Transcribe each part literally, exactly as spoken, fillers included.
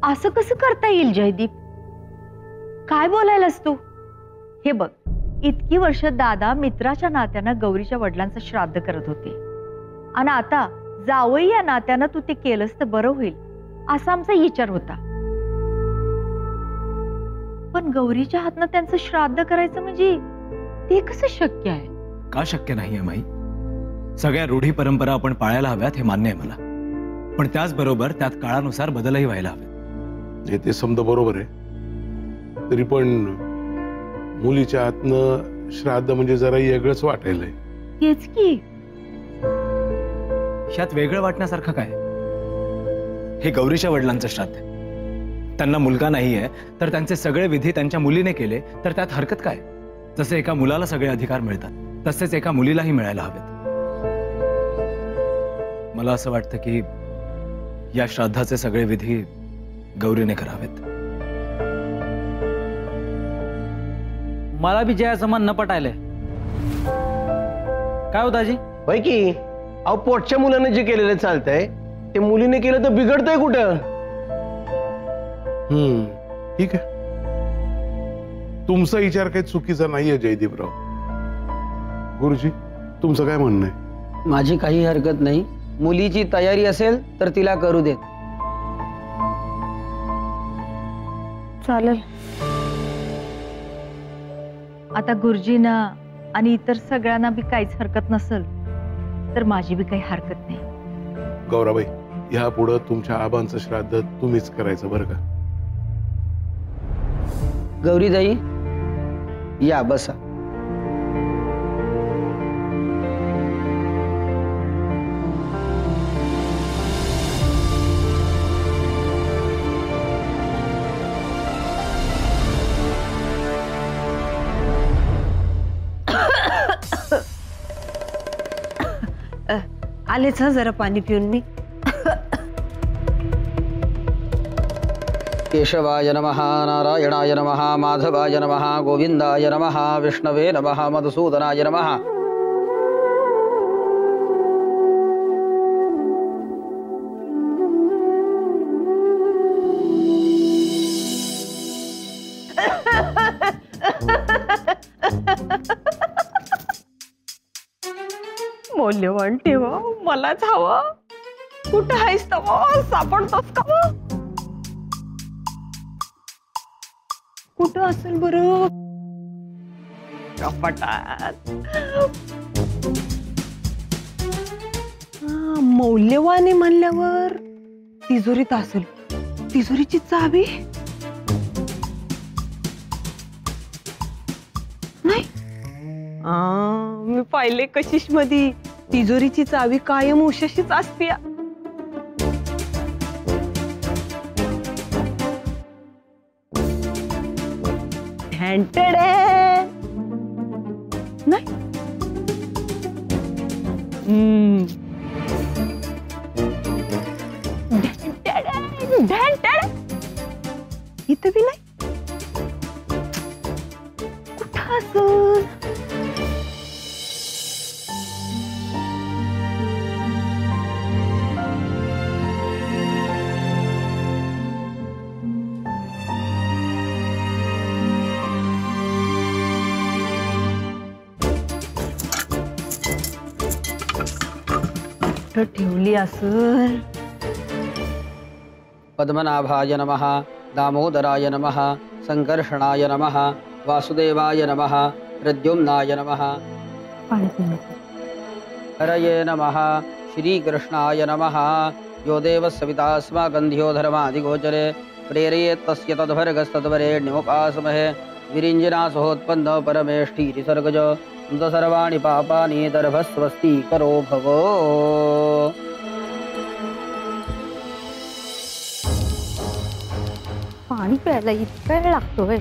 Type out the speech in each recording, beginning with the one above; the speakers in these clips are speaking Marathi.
असं कसं करता येईल जयदीप? काय बोलायलास तू? हे बघ, इतकी वर्ष दादा मित्राच्या नात्यानं गौरीच्या वडिलांचं श्राद्ध करत होते आणि आता जावई या नात्यानं तू ते केलंस तर बरं होईल असा आमचा विचार होता. पण गौरीच्या हातनं त्यांचं श्राद्ध करायचं म्हणजे ते कसं शक्य आहे? का शक्य नाहीये माई? सगळ्या रूढी परंपरा आपण पाळायला हव्यात हे मान्य आहे मला, पण त्याचबरोबर त्यात काळानुसार बदलही व्हायला हवेत. हे ते समजा बरोबर आहे, तरी पण मुलीच्या हातनं श्राद्ध म्हणजे जरा वेगळंच वाटायलंय. तेच की, ह्यात वेगळं वाटण्यासारखं काय? हे गौरीच्या वडिलांचं श्राद्ध आहे. त्यांना मुलगा नाहीये तर त्यांचे सगळे विधी त्यांच्या मुलीने केले तर त्यात हरकत काय? जसे एका मुलाला सगळे अधिकार मिळतात तसेच एका मुलीलाही मिळायला हवेत. मला असं वाटतं की या श्राद्धाचे सगळे विधी गौरीने करावेत. मला बी जयाचं मन न पटायलंय. काय हो दाजी? होय की, अहो पोटच्या मुलाने जे केलेलं चालतंय ते मुलीने केलं तर बिघडतंय कुठं? हम्म ठीक आहे, तुमचा विचार काही चुकीचा नाहीये जयदीपराव. गुरुजी, तुमचं काय म्हणणं आहे? माझी काही हरकत नाही. मुलीची तयारी असेल तर तिला करू देत. चालेल. आता गुरुजींना आणि इतर सगळ्यांना बी काहीच हरकत नसेल तर माझी बी काही हरकत नाही. गौराबाई, ह्या पुढं तुमच्या आबांचं श्राद्ध तुम्हीच करायचं बरं का? गौरीताई या बसा. आलेच हा जरा पाणी पिऊन मी. केशवाय नमः, नारायणाय नमः, माधवाय नमः, गोविंदाय नमः, विष्णवे नमः, मधुसूदनाय नमः. मौल्यवान ठेवा, मलाच हवा. कुठं आहेस तवा? सापडतोस का मग? कुठं असेल बरं? कपाटात. मौल्यवान म्हणल्यावर तिजोरीत असेल. तिजोरीची चावी नाही. मी पाहिले कशिश मध्ये तिजोरीची चावी कायम उशाशीच असते. नाही. इथं बी नाही. कुठं असेल? ठेवली असेल. पद्मनाभाय नमः, दामोदराय नमः, संकर्षणाय नमः, वासुदेवाय नमः, प्रद्युम्नाय नमः. हरये नमः, श्रीकृष्णाय नमः. यो देव सविता अस्माकन्धियो धर्मादिगोचरे प्रेरयेत् तस्य तद्भर्गस्तद्वरेण्योपासमहे. विरिञ्जनासहोत्पन्न परमेष्ठीति सर्गज सर्वाणि पापानि दर्भस्वस्ति करो भव. पाणी प्यायला इतका वेळ लागतोय?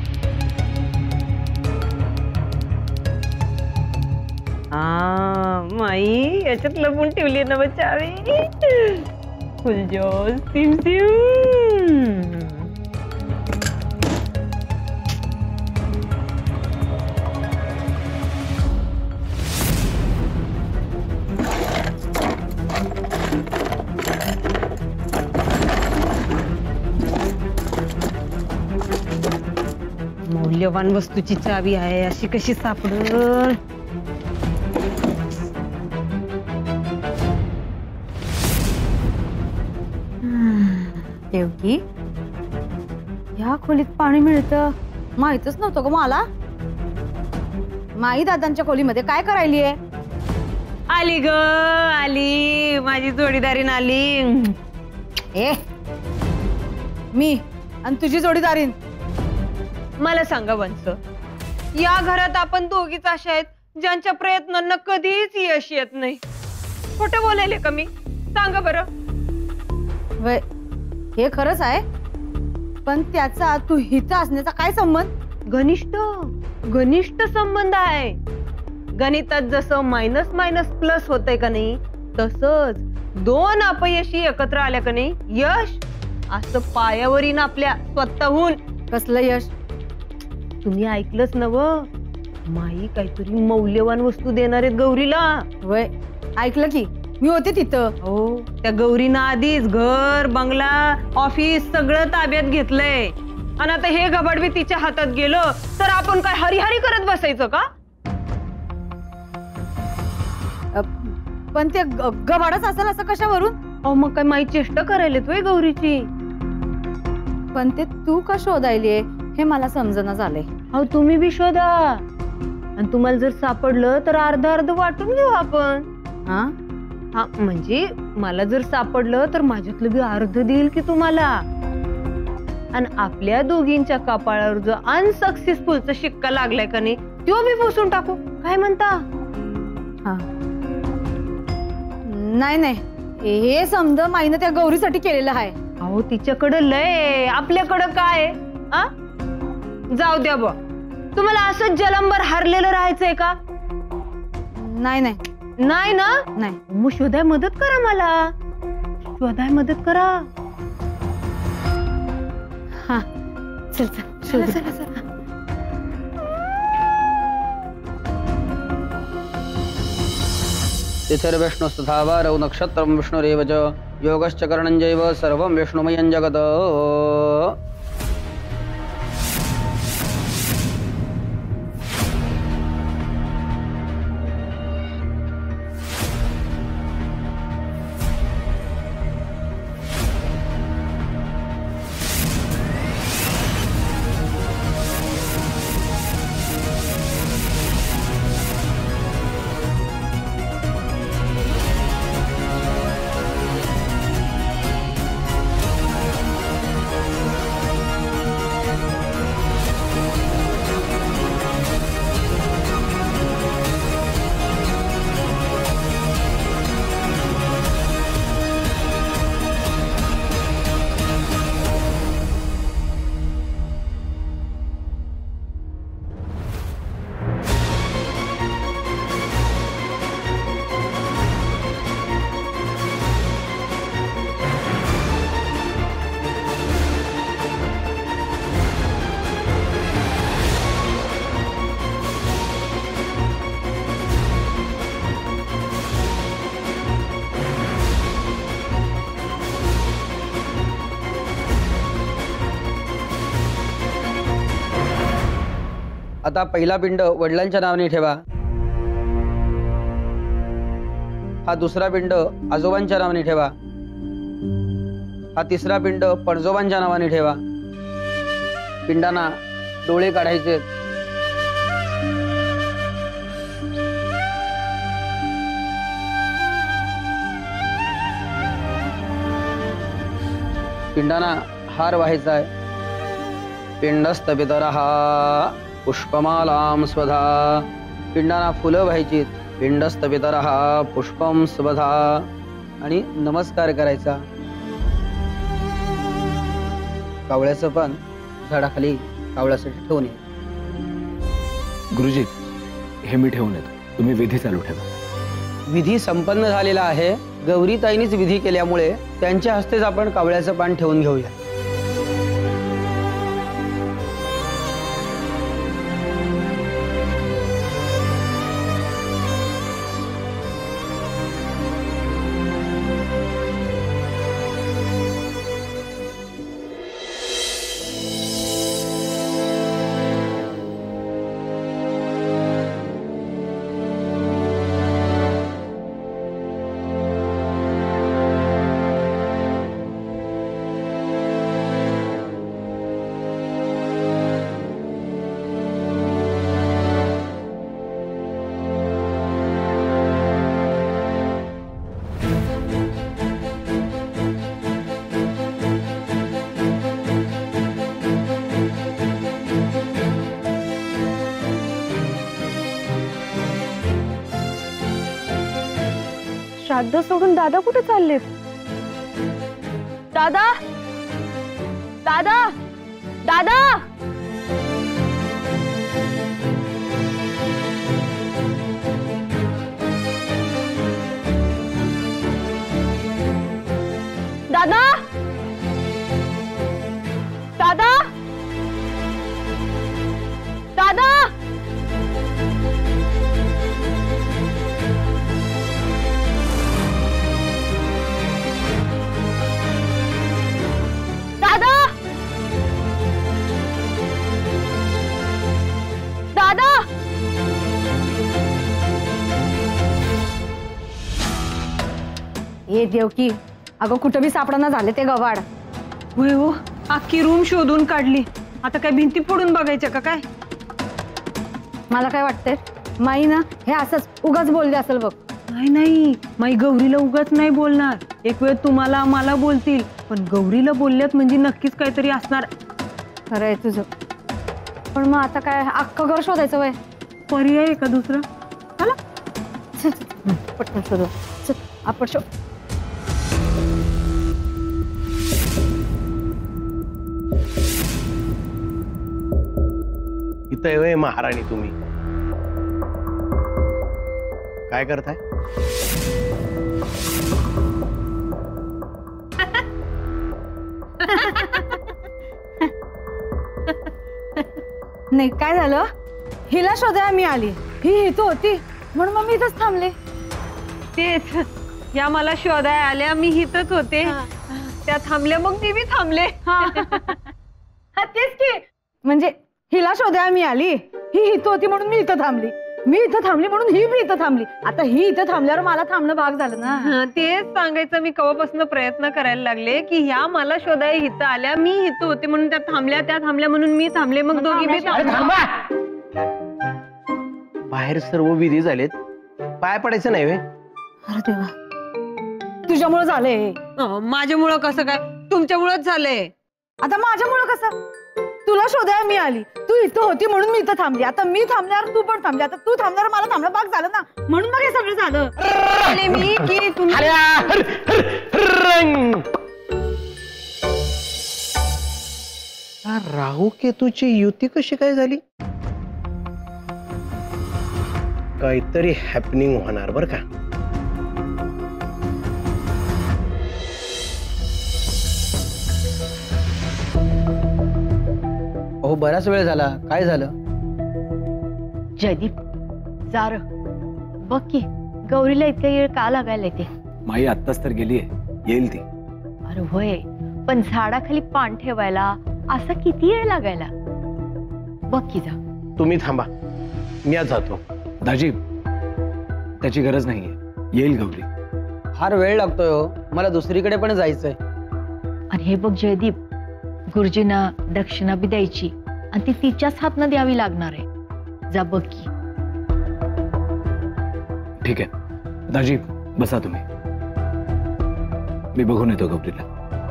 हा माई, याच्यात लपून ठेवली ना बचावी. फुलजोस सिम सिम. मौल्यवान वस्तूची चावी आहे, अशी कशी सापडल? देवकी, ह्या खोलीत पाणी मिळतं माहितच नव्हतं ग मला. माई दादांच्या खोलीमध्ये काय करायली आहे? आली ग आली, माझी जोडीदारीन आली. ए मी आणि तुझी जोडीदारीन. मला सांगा वंश, या घरात आपण दोघीच अशा आहेत ज्यांच्या प्रयत्नांना कधीच यश येत नाही. खोटं बोलायले का मी? सांगा बरं. वय, हे खरंच आहे, पण त्याचा तू हित असण्याचा काय संबंध? घनिष्ठ घनिष्ठ संबंध आहे. गणितात जसं मायनस मायनस प्लस होतंय का नाही, तसंच दोन अपयशी एकत्र आल्या का नाही यश असं पायावरील आपल्या स्वतःहून. कसलं यश? तुम्ही ऐकलंच नव, माई काहीतरी मौल्यवान वस्तू देणार आहेत गौरीला. वय, ऐकलं की, मी होते तिथं. हो, त्या गौरीनं आधीच घर बंगला ऑफिस सगळं ताब्यात घेतलंय, आणि आता हे गबाड बी तिच्या हातात गेलं तर आपण काय हरिहरी करत बसायचं का? अ, पण ते ग- गबाडच असेल असं कशावरून? अहो मग काय माई चेष्टा करायला तोय गौरीची. पण ते तू का शोधायलीये हे मला समजणं झालंय. अहो तुम्ही बी शोधा, आणि तुम्हाला जर सापडलं तर अर्ध अर्ध वाटून घेऊ आपण. हा, हा म्हणजे मला जर सापडलं तर माझ्यातलं बी अर्ध देईल की तुम्हाला, आणि आपल्या दोघींच्या कपाळावर जो अनसक्सेसफुलचा शिक्का लागलाय का नाही तो बी पुसून टाकू. काय म्हणता? हा. नाही नाही, हे समज माईनं त्या गौरीसाठी केलेलं आहे. अहो तिच्याकडं लय, आपल्याकडं काय आ? जाऊ द्या बा. तुम्हाला असंच जलंबर हारलेलं राहायचंय का? नाही नाही नाही ना? नाही. मग शोधाय मदत करा, मला शोधाय मदत करा. हा, चल चल शोध. चला, चला. तिथिर्विष्णुस्तथा वारौ नक्षत्रं विष्णुरेव च योगश्च करणञ्जैव सर्वं विष्णुमयं जगत्. आता पहिला पिंड वडिलांच्या नावाने ठेवा. हा दुसरा पिंड आजोबांच्या नावाने ठेवा. हा तिसरा पिंड पणजोबांच्या नावाने ठेवा. पिंडांना डोळे काढायचे. पिंडांना हार व्हायचा आहे. पिंडस्थ पितरः पुष्पमालां स्वधा. पिंडांना फुलं व्हायची. पिंडस्थ पितरः पुष्पम स्वधा. आणि नमस्कार करायचा. कावळ्याचं पण झाडाखाली कावळ्यासाठी ठेवून ये. गुरुजी, हे मी ठेवून येतो, तुम्ही विधी चालू ठेवा. विधी संपन्न झालेला आहे. गौरीताईंनीच विधी केल्यामुळे त्यांच्या हस्तेच आपण कावळ्याचं पान ठेवून घेऊया. श्राद्ध सोडून दादा कुठे चाललेत? दादा दादा दादा दादा दादा दादा दादा दादा ये देवकी, अगं कुठं बी सापडाना झाले ते गवाड. होय हो, अख्खी रूम शोधून काढली. आता काय भिंती फोडून बघायच्या का काय? मला काय वाटतंय माई ना हे असंच उगाच बोलले असेल बघ. नाही नाही, माई गौरीला उगाच नाही बोलणार. एक वेळ तुम्हाला मला बोलतील, पण गौरीला बोलल्यात म्हणजे नक्कीच काहीतरी असणार. खरंय तुझं, पण मग आता काय अख्खं घर शोधायचं वय? पर्याय आहे का दुसरा? चला चल, चल, पटकन शोधू. चल आपण शो इथं आहे होय महाराणी तुम्ही? काय करताय? नाही काय झालं, हिला शोधायला मी आली, ही इथं होती म्हणून मग मी इथंच थांबले. तेच, या मला शोधाय आल्या, मी इथंच होते. त्या थांबल्या, मग मी बी थांबले. तेच की, म्हणजे हिला शोधायला मी आली, ही इथं होती म्हणून मी इथं थांबली, मी इथं थांबली म्हणून ही बी इथं थांबली. आता ही इथं थांबल्यावर मला थांबणं भाग झालं ना. हं, तेच सांगायचं मी कवापासून प्रयत्न करायला लागले की ह्या मला शोधाय इथं आल्या, मी इथं होते म्हणून त्या थांबल्या, त्या थांबल्या म्हणून मी थांबले, मग दोघी बी अरे थांबा. बाहेर सर्व विधी झालेत, पाय पडायचं नाही वे. अरे देवा, तुझ्यामुळे झालंय. अं, माझ्यामुळं कसं काय? तुमच्यामुळंच झालंय. आता माझ्यामुळं कसं? तुला शोधायला मी आली, तू इथं होती म्हणून मी इथं थांबली. आता मी थांबल्यावर तू पण थांबली, आता तू थांबल्यावर मला थांबणं भाग झालं ना, म्हणून मग हे सगळं झालं. आले मी की तुम्ही अरे हर, हर, हर, हा, राहू केतूची युती कशी काय झाली? काहीतरी हॅपनिंग होणार बर का. अहो बराच वेळ झाला, काय झालं? जयदीप जार बघ की, गौरीला इतका वेळ का लागायला येते? माई आत्ताच तर गेलीये, येईल ती. अरे होय, पण झाडाखाली पान ठेवायला असा किती वेळ लागायला? बघ की जा. तुम्ही थांबा, मी आज जातो. दाजी, त्याची गरज नाहीये, येईल गौरी. फार वेळ लागतोय हो, मला दुसरीकडे पण जायचंय. आणि हे बघ जयदीप, गुरुजींना दक्षिणा बी द्यायची आणि ती तिच्याच हातनं द्यावी लागणार आहे. जा बघ की. ठीक आहे दाजी, बसा तुम्ही, मी बघून येतो गौरीला.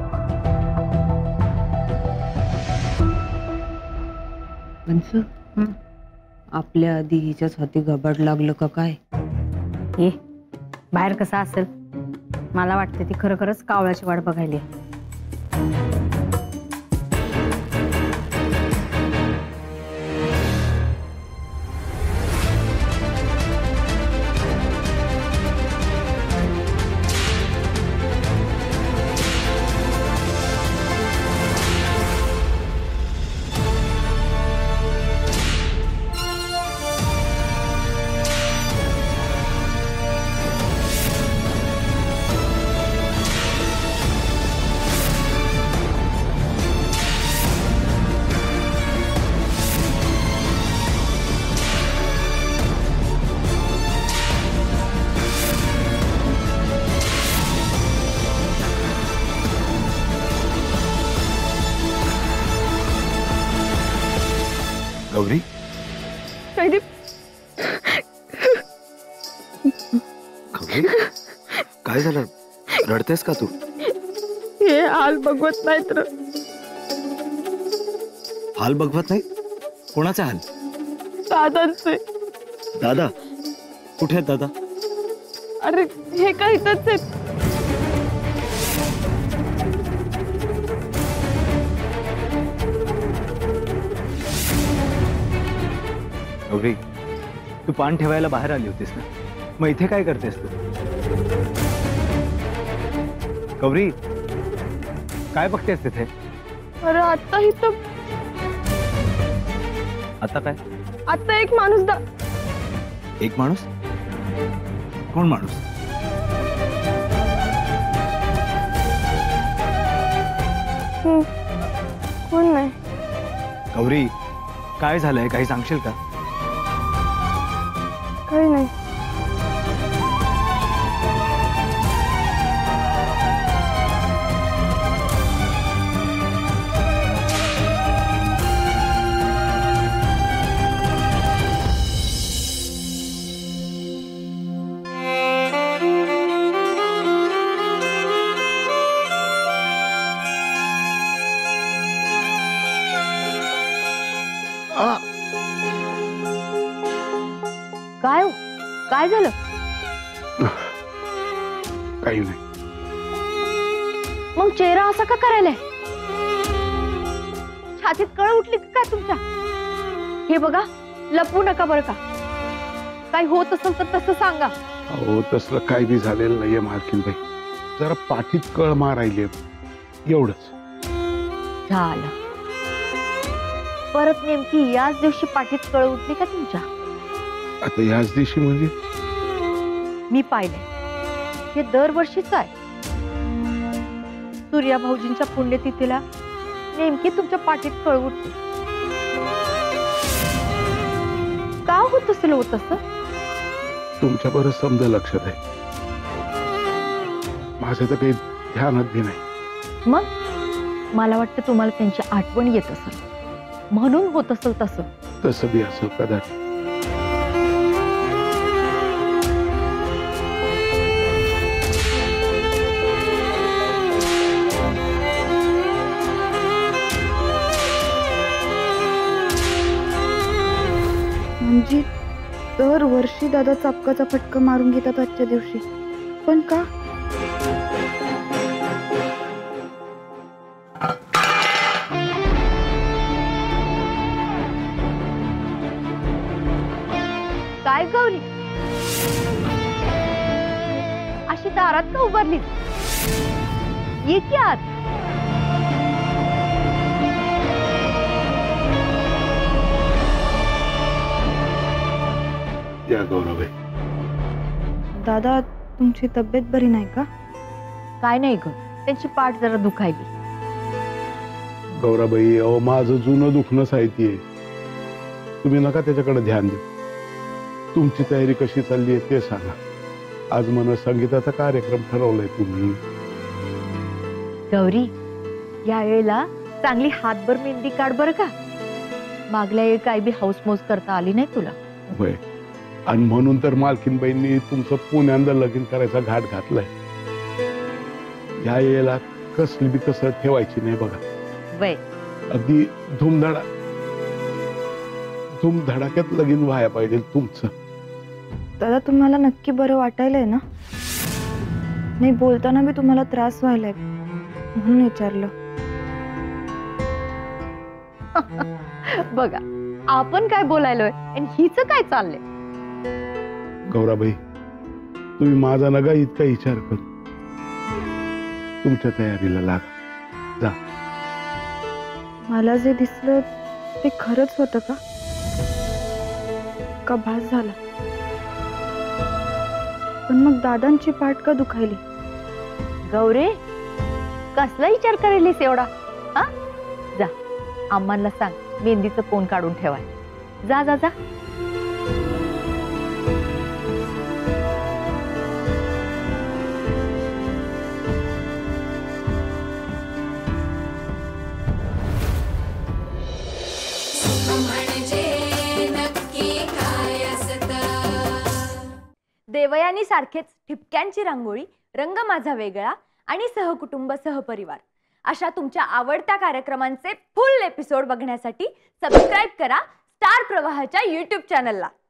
आपल्या आधी हिच्याच हाती गबाड लागलं का काय? हे बाहेर कसा असेल? मला वाटते ती खरं खरंच कावळ्याची वाट बघायली. गौरी, जयदीप, गौरी काय झालं? रडतेस का तू? हे हाल बघवत नाहीत र. हाल बघवत नाही? कोणाचा हाल? दादांचे. दादा कुठे आहेत दादा? अरे हे काय इथंच आहेत. गौरी, तू पान ठेवायला बाहेर आली होतीस ना, मग इथे काय करतेस तू? गौरी, काय बघतेस तिथे? अरे आता इथं आता काय? आता एक माणूस दा एक माणूस? कोण माणूस? हम्म, कोण नाही. गौरी, काय झालंय? काही सांगशील का? काही नाही. काय हो? काय झालं? काही नाही. मग चेहरा असा का करायलाय? छातीत कळ उठली का काय तुमच्या? हे बघा, लपवू नका बरं का. काही होत असेल तर तसं सांगा. अहो तसलं काही बी झालेलं नाहीये मालकीनबाई. जरा पाठीत कळ मारायले एवढंच. झालं. परत नेमकी याच दिवशी पाठीत कळ उठली का तुमच्या? आता याच दिवशी म्हणजे? मी पाहिलंय. हे दरवर्षीच आहे. सूर्या भाऊजींच्या पुण्यतिथीला नेमकी तुमच्या पाठीत कळ उठते. का होत असेल होत असं? तुमच्या बरं समजा लक्षात आहे. माझं तर काही ध्यानात बी नाही. मग मला वाटतं तुम्हाला त्यांची आठवण येत असेल म्हणून होत असेल तसं. तसं बी असेल कदाचित. म्हणजे दरवर्षी दादा चापकाचा फटका मारून घेतात आजच्या दिवशी, पण का? काय गौरी, अशी दारात का उभारली? ये की आत. या गौरव. दादा तुमची तब्येत बरी नाही का? काय नाही ग, त्यांची पाठ जरा दुखायली. गौराबाई, अहो माझं जुनं दुखणंच आहे ती. तुम्ही नका त्याच्याकडे ध्यान देऊ. तुमची तयारी कशी चालली आहे ते सांगा. आज मन संगीताचा कार्यक्रम ठरवलाय तुम्ही. गौरी, या वेळेला चांगली हातभर मेहंदी काढ बरं का. मागल्या वेळी काय बी हौसमौज करता आली नाही तुला. होय, आणि म्हणून तर मालकीनबाईंनी तुमचं पुण्यांदा लगीन करायचा घाट घातलाय. या वेळेला कसली बी कसर ठेवायची नाही बघा. वय अगदी धुमधडा धुमधडाक्यात लगीन व्हायला पाहिजे तुमचं. दादा तुम्हाला नक्की बरं वाटायलंय ना? नाही, बोलताना बी तुम्हाला त्रास व्हायलाय म्हणून विचारलं. बघा, आपण काय बोलायलोय आणि हिच काय चाललंय. गौराबाई, तुम्ही माझा नका इतका विचार करू. तुमच्या तयारीला लागा. जा. मला जे दिसलं ते खरंच होतं का? का भास झाला? पण मग दादांची पाठ का दुखायली? गौरे, कसला विचार करायलीस एवढा? हा, जा आम्हाला सांग, मेहंदीचं कोण काढून ठेवाय. जा जा जा. देवयानी सारखेच ठिपक्यांची रांगोळी, रंग माझा वेगळा आणि सहकुटुंब सहपरिवार अशा तुमच्या आवडत्या कार्यक्रमांचे फुल एपिसोड बघण्यासाठी सबस्क्राईब करा स्टार प्रवाहाच्या यूट्यूब चॅनलला.